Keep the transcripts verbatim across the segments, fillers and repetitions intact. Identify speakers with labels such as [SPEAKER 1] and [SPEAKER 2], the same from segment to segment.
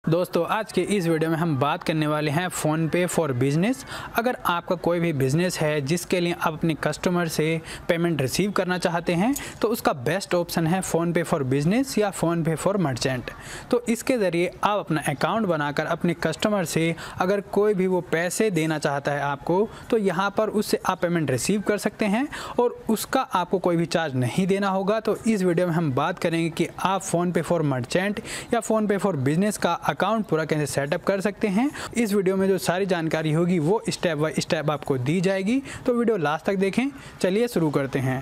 [SPEAKER 1] दोस्तों आज के इस वीडियो में हम बात करने वाले हैं फ़ोनपे फॉर बिज़नेस। अगर आपका कोई भी बिज़नेस है जिसके लिए आप अपने कस्टमर से पेमेंट रिसीव करना चाहते हैं तो उसका बेस्ट ऑप्शन है फ़ोनपे फॉर बिज़नेस या फ़ोनपे फॉर मर्चेंट। तो इसके ज़रिए आप अपना अकाउंट बनाकर अपने कस्टमर से अगर कोई भी वो पैसे देना चाहता है आपको तो यहाँ पर उससे आप पेमेंट रिसीव कर सकते हैं और उसका आपको कोई भी चार्ज नहीं देना होगा। तो इस वीडियो में हम बात करेंगे कि आप फ़ोनपे फॉर मर्चेंट या फ़ोनपे फॉर बिज़नेस का अकाउंट पूरा कैसे सेटअप कर सकते हैं। इस वीडियो में जो सारी जानकारी होगी वो स्टेप बाय स्टेप आपको दी जाएगी, तो वीडियो लास्ट तक देखें। चलिए शुरू करते हैं।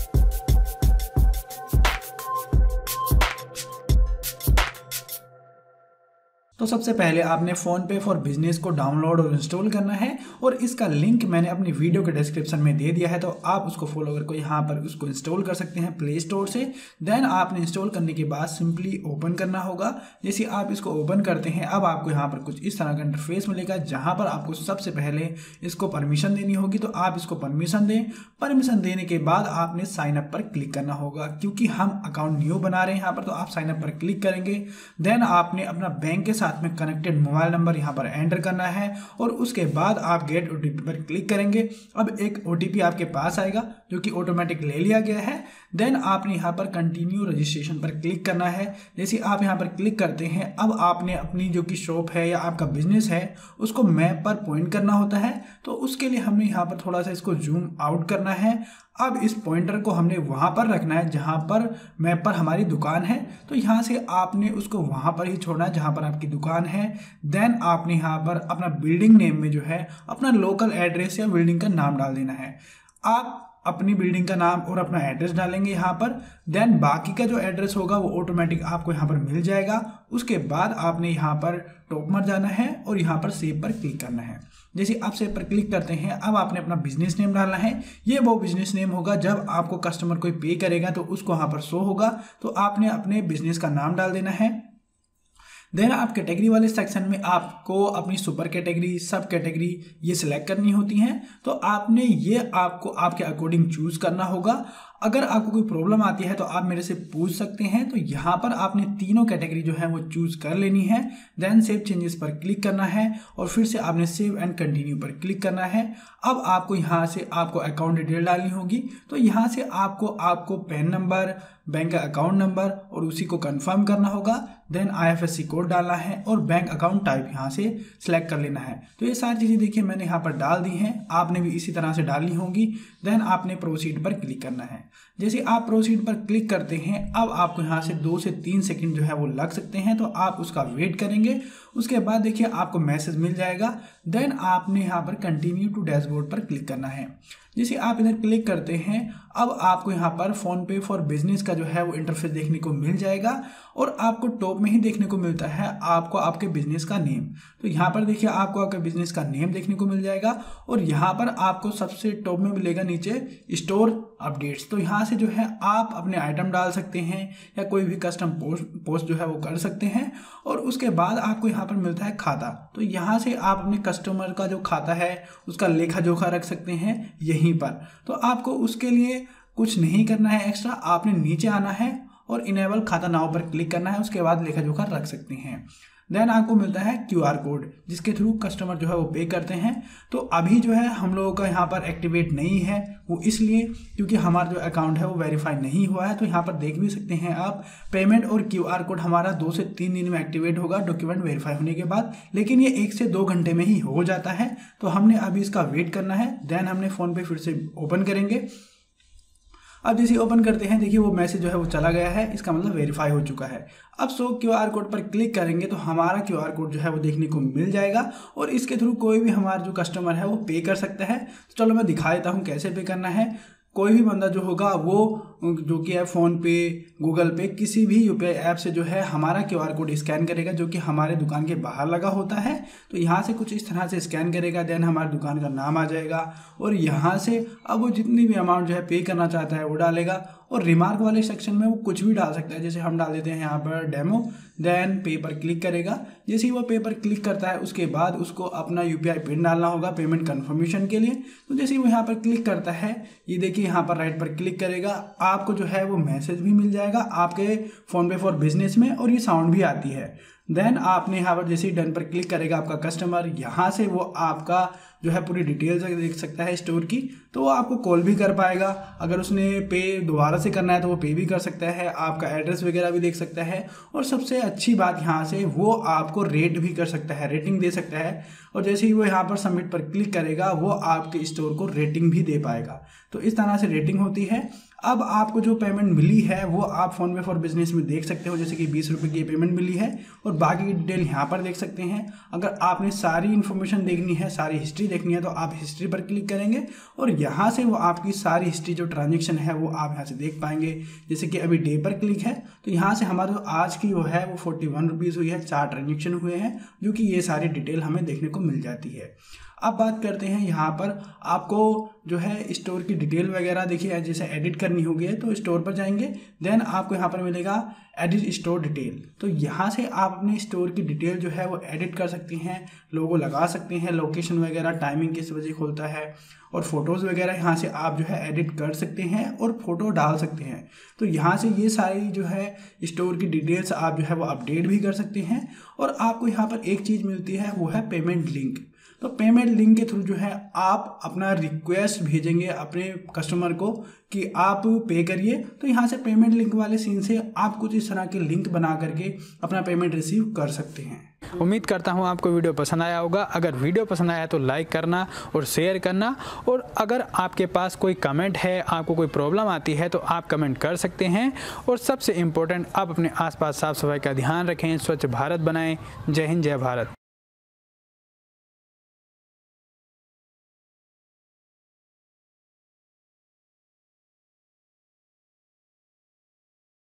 [SPEAKER 2] तो सबसे पहले आपने फ़ोनपे फॉर बिज़नेस को डाउनलोड और इंस्टॉल करना है और इसका लिंक मैंने अपनी वीडियो के डिस्क्रिप्शन में दे दिया है, तो आप उसको फॉलो करके यहाँ पर उसको इंस्टॉल कर सकते हैं प्ले स्टोर से। देन आपने इंस्टॉल करने के बाद सिंपली ओपन करना होगा। जैसे आप इसको ओपन करते हैं अब आपको यहाँ पर कुछ इस तरह का इंटरफेस मिलेगा, जहाँ पर आपको सबसे पहले इसको परमिशन देनी होगी। तो आप इसको परमिशन दें। परमिशन देने के बाद आपने साइन अप पर क्लिक करना होगा, क्योंकि हम अकाउंट न्यू बना रहे हैं यहाँ पर, तो आप साइन अप पर क्लिक करेंगे। देन आपने अपना बैंक के साथ में कनेक्टेड मोबाइल नंबर यहां पर एंटर करना है और उसके बाद आप गेट ओटीपी पर क्लिक करेंगे। अब एक ओटीपी आपके पास आएगा जो कि ऑटोमेटिक ले लिया गया है। देन आपने यहां पर कंटिन्यू रजिस्ट्रेशन पर क्लिक करना है। जैसे आप यहां पर क्लिक करते हैं अब आपने अपनी जो कि शॉप है या आपका बिजनेस है उसको मैप पर पॉइंट करना होता है। तो उसके लिए हमने यहां पर थोड़ा सा इसको जूम आउट करना है। अब इस पॉइंटर को हमने वहां पर रखना है जहां पर मैप पर हमारी दुकान है। तो यहां से आपने उसको वहां पर ही छोड़ना है जहां पर आपकी दुकान है। देन आपने यहां पर अपना बिल्डिंग नेम में जो है अपना लोकल एड्रेस या बिल्डिंग का नाम डाल देना है। आप अपनी बिल्डिंग का नाम और अपना एड्रेस डालेंगे यहाँ पर। देन बाकी का जो एड्रेस होगा वो ऑटोमेटिक आपको यहाँ पर मिल जाएगा। उसके बाद आपने यहाँ पर टॉप पर जाना है और यहाँ पर सेव पर क्लिक करना है। जैसे आप सेव पर क्लिक करते हैं अब आपने अपना बिजनेस नेम डालना है। ये वो बिजनेस नेम होगा जब आपको कस्टमर कोई पे करेगा तो उसको यहाँ पर शो होगा। तो आपने अपने बिजनेस का नाम डाल देना है। देन आप कैटेगरी वाले सेक्शन में आपको अपनी सुपर कैटेगरी, सब कैटेगरी ये सिलेक्ट करनी होती हैं। तो आपने ये आपको आपके अकॉर्डिंग चूज करना होगा। अगर आपको कोई प्रॉब्लम आती है तो आप मेरे से पूछ सकते हैं। तो यहाँ पर आपने तीनों कैटेगरी जो है वो चूज कर लेनी है। देन सेव चेंजेस पर क्लिक करना है और फिर से आपने सेव एंड कंटिन्यू पर क्लिक करना है। अब आपको यहाँ से आपको अकाउंट डिटेल डालनी होगी। तो यहाँ से आपको आपको पैन नंबर, बैंक का अकाउंट नंबर और उसी को कंफर्म करना होगा। Then I F S C code डालना है और बैंक अकाउंट टाइप यहाँ से सिलेक्ट कर लेना है। तो ये सारी चीज़ें देखिए मैंने यहाँ पर डाल दी हैं, आपने भी इसी तरह से डालनी होगी। देन आपने प्रोसीड पर क्लिक करना है। जैसे आप प्रोसीड पर क्लिक करते हैं अब आपको यहाँ से दो से तीन सेकंड जो है वो लग सकते हैं, तो आप उसका वेट करेंगे। उसके बाद देखिए आपको मैसेज मिल जाएगा। देन आपने यहाँ पर कंटिन्यू टू डैशबोर्ड पर क्लिक करना है। जैसे आप इधर क्लिक करते हैं अब आपको यहाँ पर फ़ोनपे फॉर बिजनेस का जो है वो इंटरफेस देखने को मिल जाएगा और आपको टॉप में ही देखने को मिलता है आपको आपके बिजनेस का नेम। तो यहाँ पर देखिए आपको आपके बिजनेस का नेम देखने को मिल जाएगा और यहाँ पर आपको सबसे टॉप में मिलेगा नीचे स्टोर अपडेट्स। तो यहाँ से जो है आप अपने आइटम डाल सकते हैं या कोई भी कस्टम पोस्ट पोस्ट जो है वो कर सकते हैं। और उसके बाद आपको यहाँ पर मिलता है खाता। तो यहाँ से आप अपने कस्टमर का जो खाता है उसका लेखा जोखा रख सकते हैं यहीं पर। तो आपको उसके लिए कुछ नहीं करना है एक्स्ट्रा, आपने नीचे आना है और इनेबल खाता नाउ पर क्लिक करना है। उसके बाद लेखा जोखा रख सकते हैं। देन आपको मिलता है क्यू आर कोड जिसके थ्रू कस्टमर जो है वो पे करते हैं। तो अभी जो है हम लोगों का यहाँ पर एक्टिवेट नहीं है, वो इसलिए क्योंकि हमारा जो अकाउंट है वो वेरीफाई नहीं हुआ है। तो यहाँ पर देख भी सकते हैं आप पेमेंट और क्यू आर कोड हमारा दो से तीन दिन में एक्टिवेट होगा डॉक्यूमेंट वेरीफाई होने के बाद, लेकिन ये एक से दो घंटे में ही हो जाता है। तो हमने अभी इसका वेट करना है। देन हमने फ़ोन पे फिर से ओपन करेंगे। अब जैसे ओपन करते हैं देखिए वो मैसेज जो है वो चला गया है, इसका मतलब वेरीफाई हो चुका है। अब सो क्यू आर कोड पर क्लिक करेंगे तो हमारा क्यू आर कोड जो है वो देखने को मिल जाएगा और इसके थ्रू कोई भी हमारा जो कस्टमर है वो पे कर सकता है। तो चलो मैं दिखा देता हूँ कैसे पे करना है। कोई भी बंदा जो होगा वो जो कि है फ़ोन पे, गूगल पे, किसी भी यूपीआई ऐप से जो है हमारा क्यू आर कोड स्कैन करेगा जो कि हमारे दुकान के बाहर लगा होता है। तो यहाँ से कुछ इस तरह से स्कैन करेगा। देन हमारी दुकान का नाम आ जाएगा और यहाँ से अब वो जितनी भी अमाउंट जो है पे करना चाहता है वो डालेगा। और रिमार्क वाले सेक्शन में वो कुछ भी डाल सकता है, जैसे हम डाल देते हैं यहाँ पर डेमो। देन पे पर क्लिक करेगा। जैसे ही वो पे पर क्लिक करता है उसके बाद उसको अपना यूपीआई पिन डालना होगा पेमेंट कन्फर्मेशन के लिए। तो जैसे ही वो यहाँ पर क्लिक करता है ये देखिए यहाँ पर राइट पर क्लिक करेगा, आपको जो है वो मैसेज भी मिल जाएगा आपके फ़ोनपे फॉर बिजनेस में और ये साउंड भी आती है। देन आपने यहाँ पर जैसे ही डन पर क्लिक करेगा आपका कस्टमर, यहाँ से वो आपका जो है पूरी डिटेल्स देख सकता है स्टोर की, तो वो आपको कॉल भी कर पाएगा। अगर उसने पे दोबारा से करना है तो वो पे भी कर सकता है, आपका एड्रेस वगैरह भी देख सकता है। और सबसे अच्छी बात यहाँ से वो आपको रेट भी कर सकता है, रेटिंग दे सकता है। और जैसे ही वो यहाँ पर सबमिट पर क्लिक करेगा वो आपके स्टोर को रेटिंग भी दे पाएगा। तो इस तरह से रेटिंग होती है। अब आपको जो पेमेंट मिली है वो आप फोनपे फॉर बिजनेस में देख सकते हो, जैसे कि बीस रुपये की पेमेंट मिली है और बाकी की डिटेल यहाँ पर देख सकते हैं। अगर आपने सारी इन्फॉर्मेशन देखनी है, सारी हिस्ट्री देखनी है, तो आप हिस्ट्री पर क्लिक करेंगे और यहाँ से वो आपकी सारी हिस्ट्री जो ट्रांजेक्शन है वो आप यहाँ से देख पाएंगे। जैसे कि अभी डे पर क्लिक है तो यहाँ से हमारा जो आज की वो है वो फोर्टी वन रुपीज़ हुई है, चार ट्रांजेक्शन हुए हैं, जो कि ये सारी डिटेल हमें देखने को मिल जाती है। अब बात करते हैं यहाँ पर आपको जो है स्टोर की डिटेल वगैरह, देखिए जैसे एडिट करनी होगी है तो स्टोर पर जाएंगे, देन आपको यहाँ पर मिलेगा एडिट स्टोर डिटेल। तो यहाँ से आप अपने स्टोर की डिटेल जो है वो एडिट कर सकते हैं, लोगो लगा सकते हैं, लोकेशन वगैरह, टाइमिंग किस बजे खुलता है, और फोटोज़ वगैरह यहाँ से आप जो है एडिट कर सकते हैं और फोटो डाल सकते हैं। तो यहाँ से ये सारी जो है स्टोर की डिटेल्स आप जो है वो अपडेट भी कर सकते हैं। और आपको यहाँ पर एक चीज़ मिलती है वो है पेमेंट लिंक। तो पेमेंट लिंक के थ्रू जो है आप अपना रिक्वेस्ट भेजेंगे अपने कस्टमर को कि आप पे करिए, तो यहाँ से पेमेंट लिंक वाले सीन से आप कुछ इस तरह के लिंक बना करके अपना पेमेंट रिसीव कर सकते हैं।
[SPEAKER 1] उम्मीद करता हूँ आपको वीडियो पसंद आया होगा। अगर वीडियो पसंद आया तो लाइक करना और शेयर करना, और अगर आपके पास कोई कमेंट है, आपको कोई प्रॉब्लम आती है तो आप कमेंट कर सकते हैं। और सबसे इम्पोर्टेंट, आप अपने आसपास साफ सफाई का ध्यान रखें, स्वच्छ भारत बनाएं। जय हिंद, जय भारत।